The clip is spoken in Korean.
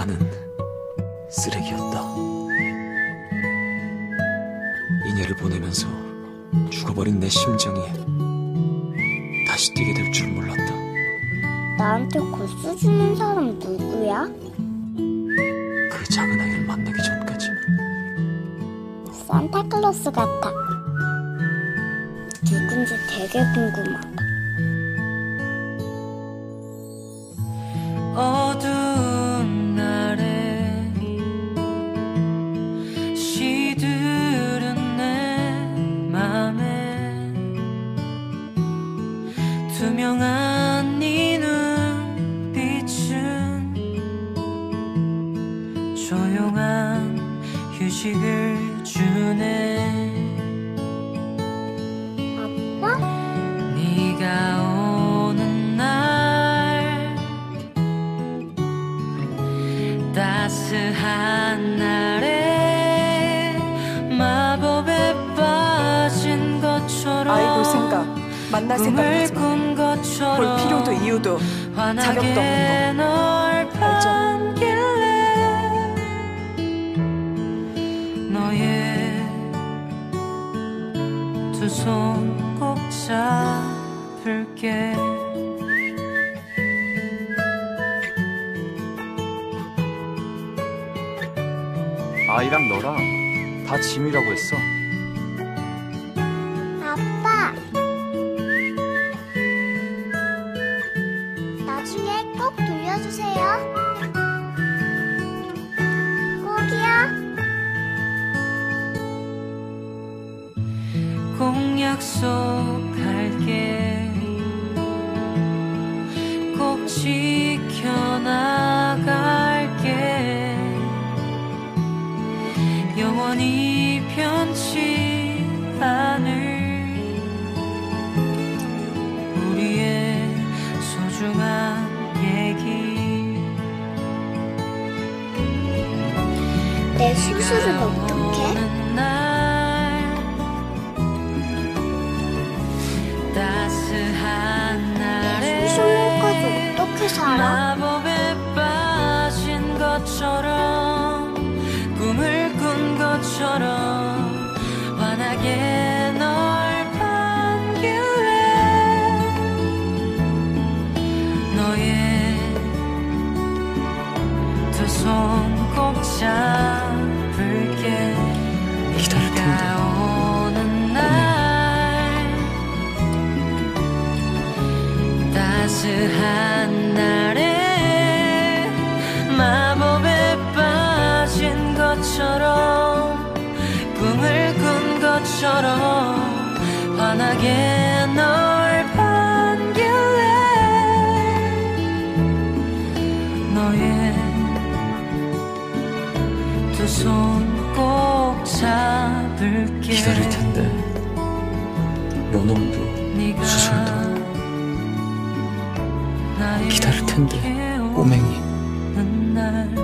나는 쓰레기였다. 이녀를 보내면서 죽어버린 내 심장이 다시 뛰게 될 줄 몰랐다. 나한테 코스 주는 사람 누구야? 그 작은 아이를 만나기 전까지. 산타클로스 같아. 누군지 되게 궁금하다. 어두운 날에 시들은 내 맘에 투명한 네 눈빛은 조용한 휴식을 주네. 아빠? 네가 오는 날 따스한 날에 마법에 빠진 것처럼 아이 볼 생각, 만날 생각은 하지 마. 볼 필요도 이유도 자격도 없는 거 알죠? 너의 두 손 꼭 잡을게. 아이랑 너랑 다 짐이라고 했어. 아빠! 나중에 꼭 돌려주세요. 꼭이요. 꼭 약속할게. 꼭 지켜나갈게. 영원히 변치 않을 우리의 소중한 얘기. 내 수술은 어떡해? 따스한 날에 수술까지 어떻게 살아? 마법에 빠진 것처럼 꿈을 꾼 것처럼 환하게 널 반길래 너의 두 손 꼭 잡을게. 기다릴 텐데. 네가 오는 날 따스한 날에 마법에 빠진 것처럼 꿈을 꾼 것처럼 환하게 널 반길래 너의 두 손 꼭 잡을게. 기다릴 텐데. 요놈도 네가 수술도 나의 기다릴 텐데. 행복해 꼬맹이. 오는 날